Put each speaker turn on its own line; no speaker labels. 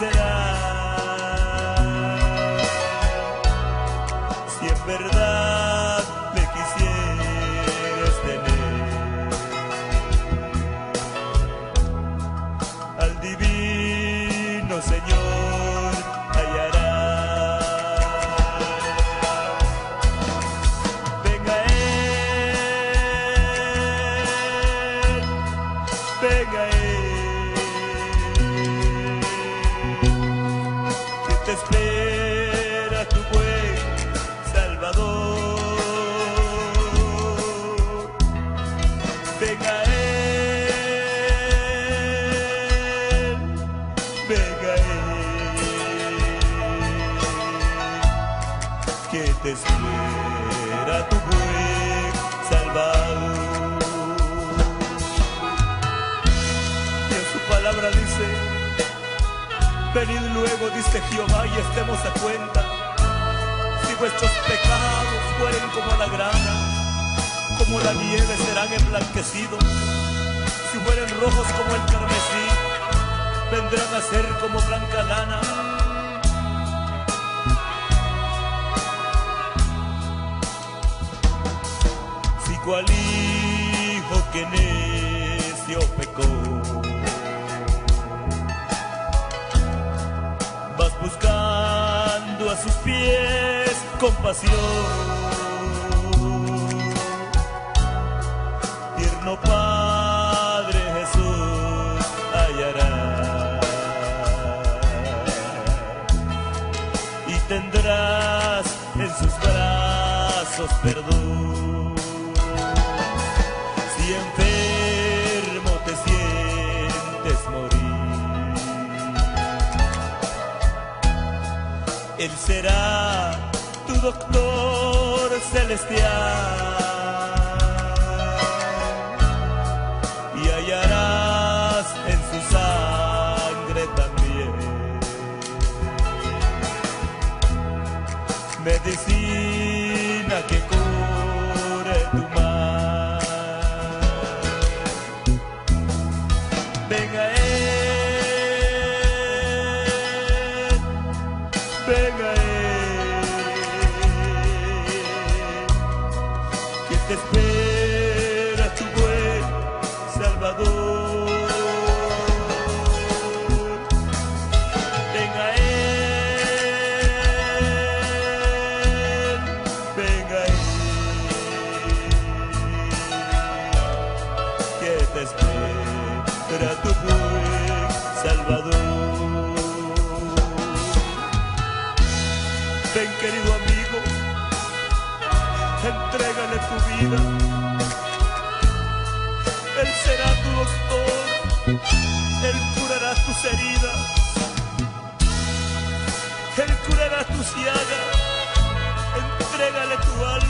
será si en verdad me quisieras tener? Al divino Señor hallarás. Venga Él, venga Él, que te espera tu buen Salvador. Venga Él, venga Él, que te espera tu buen Salvador. Y en su palabra dice: venid luego, dice Jehová, y estemos a cuenta. Si vuestros pecados fueren como la grana, como la nieve serán emblanquecidos. Si fueren rojos como el carmesí, vendrán a ser como blanca lana. Si cual hijo que necio pecó, vas buscando a sus pies compasión. Tierno Padre Jesús hallará y tendrás en sus brazos perdón. Si enfermo te sientes morir, Él será tu doctor celestial y hallarás en su sangre también medicina que cure tu mal. Venga Él, venga Él, que te espera tu buen Salvador. Venga Él, venga Él, que te espera tu buen Salvador. Ven, querido amigo, entrégale tu vida. Él será tu doctor, Él curará tus heridas, Él curará tus llagas. Entrégale tu alma.